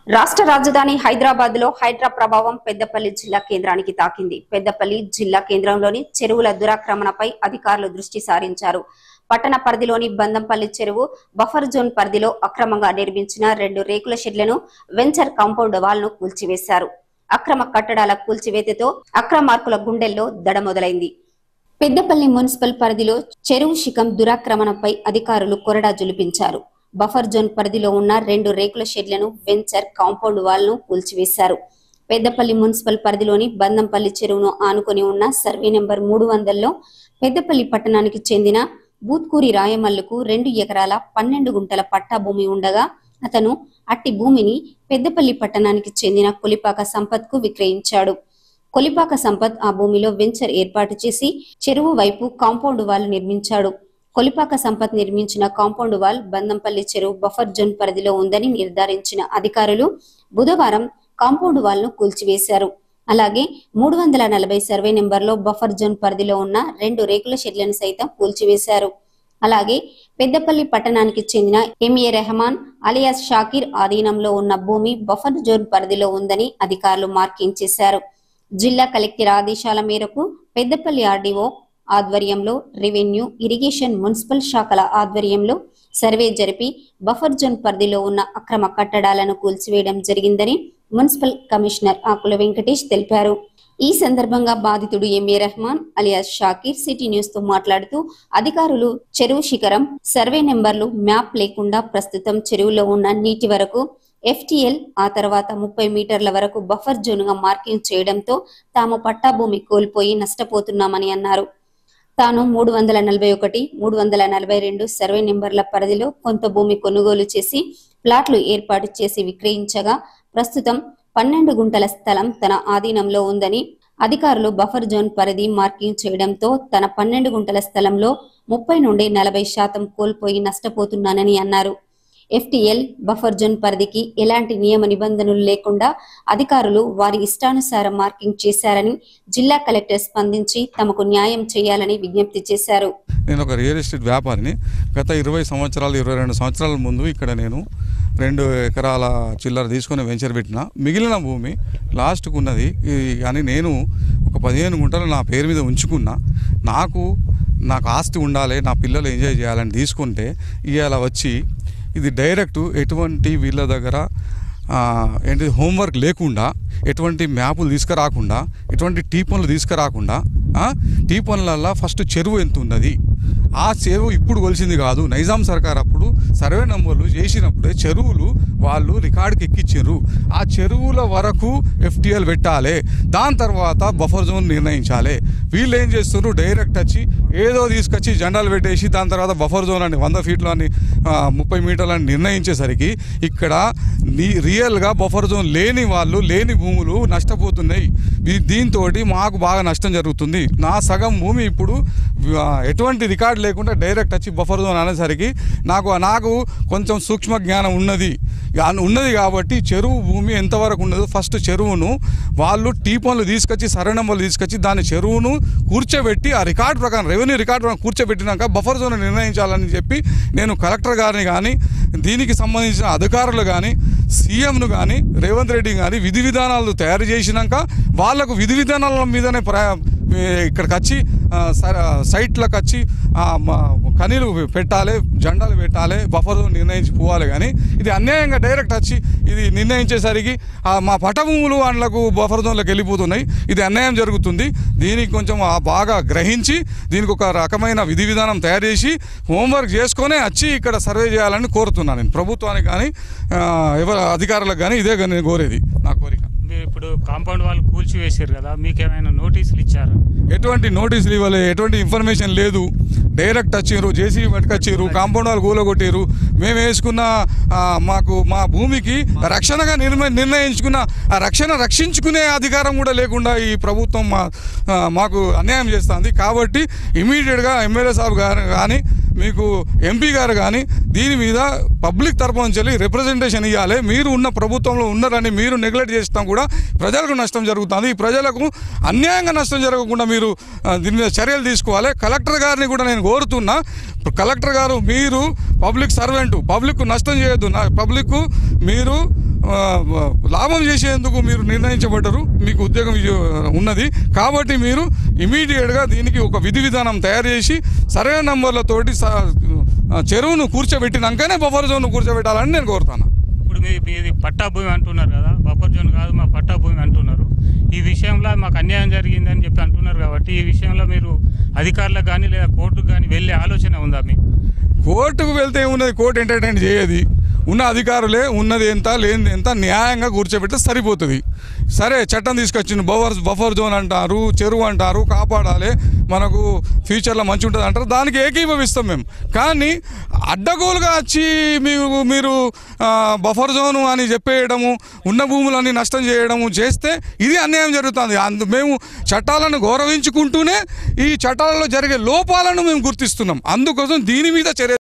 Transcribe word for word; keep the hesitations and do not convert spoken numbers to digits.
రాష్ట్ర రాజధాని హైదరాబాద్ లో హైడ్రా ప్రభావం పెద్దపల్లి జిల్లా కేంద్రానికి తాకింది. పెద్దపల్లి జిల్లా కేంద్రంలోని చెరువుల దురాక్రమణపై అధికారులు దృష్టి సారించారు. పట్టణ పరిధిలోని బందంపల్లి చెరువు బఫర్ జోన్ పరిధిలో అక్రమంగా నిర్మించిన రెండు రేకుల షెడ్లను వెంచర్ కాంపౌండ్ వాల్ ను కూల్చివేశారు. అక్రమ కట్టడాల కూల్చివేతతో అక్రమార్కుల గుండెల్లో దడ మొదలైంది. పెద్దపల్లి మున్సిపల్ పరిధిలో చెరువు శిఖం దురాక్రమణపై అధికారులు కొరడా జులిపించారు. బఫర్ జోన్ పరిధిలో ఉన్న రెండు రేకుల షెడ్లను వెంచర్ కాంపౌండ్ వాల్ ను కూల్చివేశారు. పెద్దపల్లి మున్సిపల్ పరిధిలోని బందంపల్లి చెరువును ఆనుకొని ఉన్న సర్వే నెంబర్ మూడు వందల్లో పెద్దపల్లి పట్టణానికి చెందిన బూత్కూరి రాయమల్లుకు రెండు ఎకరాల పన్నెండు గుంటల పట్టా భూమి ఉండగా అతను అట్టి భూమిని పెద్దపల్లి పట్టణానికి చెందిన కొలిపాక సంపత్ కు విక్రయించాడు. కొలిపాక సంపత్ ఆ భూమిలో వెంచర్ ఏర్పాటు చేసి చెరువు వైపు కాంపౌండ్ వాల్ నిర్మించాడు. కొలిపాక సంపత్ నిర్మించిన కాంపౌండ్ వాల్ బందంపల్లి చెరువు బఫర్ జోన్ పరిధిలో ఉందని నిర్ధారించిన అధికారులు బుధవారం కాంపౌండ్ వాల్ ను కూల్చివేశారు. అలాగే మూడు వందల నలభై సర్వే నెంబర్లో బఫర్ జోన్ పరిధిలో ఉన్న రెండు రేకుల షెడ్లను సైతం కూల్చివేశారు. అలాగే పెద్దపల్లి పట్టణానికి చెందిన ఎంఏ రెహమాన్ అలియాస్ షాకీర్ ఆధీనంలో ఉన్న భూమి బఫర్ జోన్ పరిధిలో ఉందని అధికారులు మార్కింగ్ చేశారు. జిల్లా కలెక్టర్ ఆదేశాల మేరకు పెద్దపల్లి ఆర్డీఓ ఆధ్వర్యంలో రెవెన్యూ, ఇరిగేషన్, మున్సిపల్ శాఖల ఆధ్వర్యంలో సర్వే జరిపి బఫర్ జోన్ పరిధిలో ఉన్న అక్రమ కట్టడాలను కూల్చివేయడం జరిగిందని మున్సిపల్ కమిషనర్ ఆకుల వెంకటేష్ తెలిపారు. ఈ సందర్భంగా బాధితుడు MA Rehman alias Shakir City News తో మాట్లాడుతూ అధికారులు చెరువు శిఖరం సర్వే నెంబర్లు మ్యాప్ లేకుండా ప్రస్తుతం చెరువులో ఉన్న నీటి వరకు ఎఫ్టీఎల్ ఆ తర్వాత ముప్పై మీటర్ల వరకు బఫర్ జోన్ గా మార్కింగ్ చేయడంతో తాము పట్టా భూమి కోల్పోయి నష్టపోతున్నామని అన్నారు. తాను మూడు వందల నలభై ఒకటి మూడు వందల నలభై రెండు సర్వే నెంబర్ల పరిధిలో కొంత భూమి కొనుగోలు చేసి ప్లాట్లు ఏర్పాటు చేసి విక్రయించగా ప్రస్తుతం పన్నెండు గుంటల స్థలం తన ఆధీనంలో ఉందని అధికారులు బఫర్ జోన్ పరిధి మార్కింగ్ చేయడంతో తన పన్నెండు గుంటల స్థలంలో ముప్పై నుండి నలభై శాతం కోల్పోయి నష్టపోతున్నానని అన్నారు. ఎఫ్టీఎల్ బఫర్ జోన్ పరిధికి ఎలాంటి నియమ నిబంధనలు లేకుండా అధికారులు వారి ఇష్టానుసారం మార్కింగ్ చేశారని జిల్లా కలెక్టర్ స్పందించి తమకు న్యాయం చేయాలని విజ్ఞప్తి చేశారు. నేను ఒక రియల్ ఎస్టేట్ వ్యాపారిని. గత ఇరవై సంవత్సరాలు ఇరవై రెండు సంవత్సరాల ముందు ఇక్కడ నేను రెండు ఎకరాల చిల్లర తీసుకొని వెంచర్ పెట్టిన. మిగిలిన భూమి లాస్ట్కు ఉన్నది కానీ నేను ఒక పదిహేను గుంటలు నా పేరు మీద ఉంచుకున్నా. నాకు నాకు ఆస్తి ఉండాలి, నా పిల్లలు ఎంజాయ్ చేయాలని తీసుకుంటే ఇవాళ వచ్చి ఇది డైరెక్ట్ ఎటువంటి వీళ్ళ దగ్గర ఏంటి హోంవర్క్ లేకుండా, ఎటువంటి మ్యాపులు తీసుకురాకుండా, ఎటువంటి టీ పనులు తీసుకురాకుండా టీ పనులల్లో ఫస్ట్ చెరువు ఎంత ఉన్నది, ఆ చెరువు ఇప్పుడు కొలిసింది కాదు. నైజాం సర్కార్ అప్పుడు సర్వే నెంబర్లు చేసినప్పుడే చెరువులు వాళ్ళు రికార్డుకి ఎక్కించారు. ఆ చెరువుల వరకు ఎఫ్టీఎల్ పెట్టాలి, దాని తర్వాత బఫర్ జోన్ నిర్ణయించాలి. వీళ్ళు ఏం చేస్తారు, డైరెక్ట్ వచ్చి ఏదో తీసుకొచ్చి జెండాలు పెట్టేసి దాని తర్వాత బఫర్ జోన్ అని వంద ఫీట్లు అని ముప్పై మీటర్లు అని నిర్ణయించేసరికి ఇక్కడ నీ రియల్గా బఫర్ జోన్ లేని వాళ్ళు లేని భూములు నష్టపోతున్నాయి. దీంతో మాకు బాగా నష్టం జరుగుతుంది. నా సగం భూమి ఇప్పుడు ఎటువంటి రికార్డు లేకుండా డైరెక్ట్ వచ్చి బఫర్ జోన్ అనేసరికి నాకు నాకు కొంచెం సూక్ష్మ జ్ఞానం ఉన్నది ఉన్నది కాబట్టి చెరువు భూమి ఎంతవరకు ఉన్నదో ఫస్ట్ చెరువును వాళ్ళు టీ పనులు తీసుకొచ్చి సర్వే నెంబర్లు తీసుకొచ్చి దాని చెరువును కూర్చోబెట్టి ఆ రికార్డు ప్రకారం రెవెన్యూ రికార్డు ప్రకారం కూర్చోబెట్టినాక బఫర్ జోన్ నిర్ణయించాలని చెప్పి నేను కలెక్టర్ గారిని కానీ దీనికి సంబంధించిన అధికారులు కానీ సీఎంను కానీ రేవంత్ రెడ్డి కానీ విధి విధానాలు తయారు చేసినాక వాళ్లకు విధి విధానాల మీదనే ప్ర ఇక్కడికి వచ్చి సైట్లకు వచ్చి కనీలు పెట్టాలి, జెండాలు పెట్టాలి, బఫర్ జోన్ నిర్ణయించి పోవాలి. కానీ ఇది అన్యాయంగా డైరెక్ట్ వచ్చి ఇది నిర్ణయించేసరికి మా పట్టభూములు వాళ్ళకు బఫర్ జోన్లకు వెళ్ళిపోతున్నాయి. ఇది అన్యాయం జరుగుతుంది. దీనికి కొంచెం బాగా గ్రహించి దీనికి ఒక రకమైన విధి విధానం తయారు చేసి హోంవర్క్ చేసుకొని వచ్చి ఇక్కడ సర్వే చేయాలని కోరుతున్నాను. నేను ప్రభుత్వానికి కానీ ఎవరు అధికారులకు కానీ ఇదే నేను కోరేది నా కోరిక. ఇప్పుడు కాంపౌండ్ వాళ్ళు కూల్చి వేసారు కదా, మీకు ఏమైనా నోటీసులు ఇచ్చారు? ఎటువంటి నోటీసులు ఇవ్వలే, ఎటువంటి ఇన్ఫర్మేషన్ లేదు. డైరెక్ట్ వచ్చారు, జేసీబీ పట్టుకొచ్చారు, కాంపౌండ్ వాళ్ళు కూలగొట్టారు. మేము వేసుకున్న మాకు మా భూమికి రక్షణగా నిర్మ నిర్ణయించుకున్న ఆ రక్షణ రక్షించుకునే అధికారం కూడా లేకుండా ఈ ప్రభుత్వం మా మాకు అన్యాయం చేస్తుంది. కాబట్టి ఇమీడియట్గా ఎమ్మెల్యే సాబ్ గారు కానీ మీకు ఎంపీ గారు కానీ దీని మీద పబ్లిక్ తరపు నుంచి రిప్రజెంటేషన్ ఇవ్వాలి. మీరు ఉన్న ప్రభుత్వంలో ఉన్నారని మీరు నెగ్లెక్ట్ చేస్తాం కూడా ప్రజలకు నష్టం జరుగుతుంది. ఈ ప్రజలకు అన్యాయంగా నష్టం జరగకుండా మీరు దీని మీద చర్యలు తీసుకోవాలి. కలెక్టర్ గారిని కూడా నేను కోరుతున్నా, కలెక్టర్ గారు మీరు పబ్లిక్ సర్వెంట్, పబ్లిక్ నష్టం చేయొద్దు. పబ్లిక్ మీరు లాభం చేసేందుకు మీరు నిర్ణయించబడ్డారు, మీకు ఉద్యోగం ఉన్నది కాబట్టి మీరు ఇమీడియట్గా దీనికి ఒక విధి విధానం తయారు చేసి సరైన నంబర్లతోటి చెరువును కూర్చోబెట్టినాకనే బఫర్ జోన్ కూర్చోబెట్టాలని నేను కోరుతాను. ఇప్పుడు మీ మీది పట్టా భూమి అంటున్నారు కదా, బఫర్ జోన్ కాదు మా పట్టా భూమి అంటున్నారు. ఈ విషయంలో మాకు అన్యాయం జరిగిందని చెప్పి అంటున్నారు కాబట్టి ఈ విషయంలో మీరు అధికారులకు కానీ లేదా కోర్టుకు కానీ వెళ్ళే ఆలోచన ఉందా మీకు? కోర్టుకు వెళ్తే ఏమున్నది, కోర్టు ఎంటర్టైన్ చేయదు. ఉన్న అధికారులే ఉన్నది ఎంత లేనిది ఎంత న్యాయంగా కూర్చోబెడితే సరిపోతుంది. సరే చట్టం తీసుకొచ్చింది, బఫర్ బఫర్ జోన్ అంటారు, చెరువు అంటారు, కాపాడాలి మనకు ఫ్యూచర్లో మంచి ఉంటుంది అంటారు, దానికి ఏకీభవిస్తాం మేము. కానీ అడ్డగోలుగా వచ్చి మీరు మీరు బఫర్ జోను అని చెప్పేయడము, ఉన్న భూములన్నీ నష్టం చేయడము చేస్తే ఇది అన్యాయం జరుగుతుంది. అందు మేము చట్టాలను గౌరవించుకుంటూనే ఈ చట్టాలలో జరిగే లోపాలను మేము గుర్తిస్తున్నాం. అందుకోసం దీని మీద చర్య